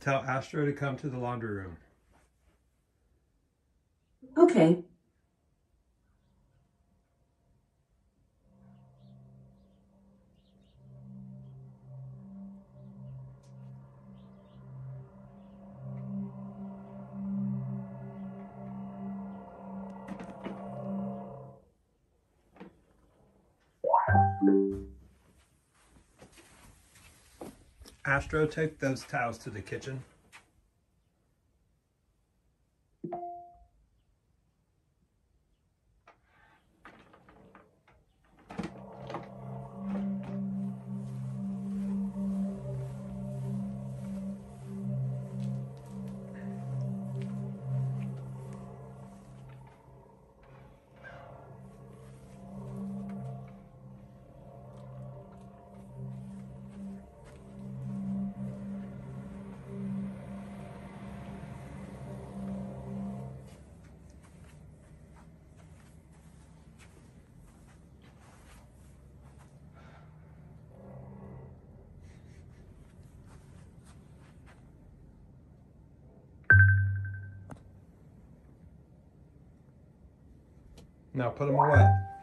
Tell Astro to come to the laundry room. Okay. Astro, take those towels to the kitchen. Now put them away.